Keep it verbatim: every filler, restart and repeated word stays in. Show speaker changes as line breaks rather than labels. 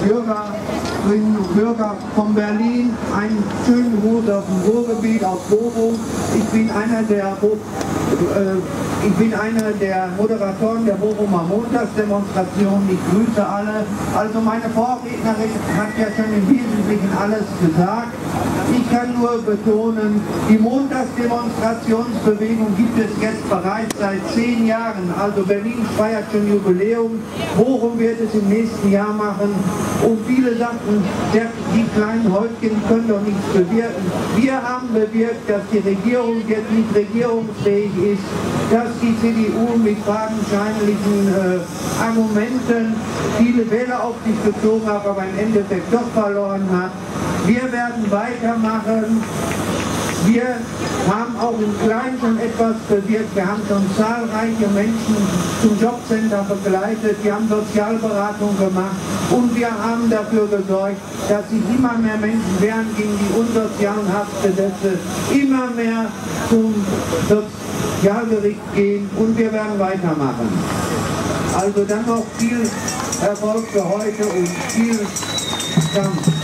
Bürgerinnen und Bürger von Berlin, einen schönen Gruß aus dem Ruhrgebiet, aus Bochum. Ich bin einer der, äh, ich bin einer der Moderatoren der Bochumer Montagsdemonstration. Ich grüße alle. Also meine Vorrednerin hat ja schon im Wesentlichen alles gesagt. Ich kann nur betonen, die Montagsdemonstrationsbewegung gibt es jetzt bereits seit zehn Jahren. Also Berlin feiert schon Jubiläum, Bochum wird es im nächsten Jahr machen. Und viele sagten, die kleinen Häutchen können doch nichts bewirken. Wir haben bewirkt, dass die Regierung jetzt nicht regierungsfähig ist, dass die C D U mit fadenscheinlichen äh, Argumenten viele Wähler auf sich gezogen hat, aber im Endeffekt doch verloren hat. Wir werden weitermachen. Wir haben auch im Kleinen schon etwas bewirkt. Wir haben schon zahlreiche Menschen zum Jobcenter begleitet. Wir haben Sozialberatung gemacht und wir haben dafür gesorgt, dass sich immer mehr Menschen wehren gegen die unsozialen Haftgesetze, immer mehr zum Sozialgericht gehen und wir werden weitermachen. Also dann noch viel Erfolg für heute und viel Dank.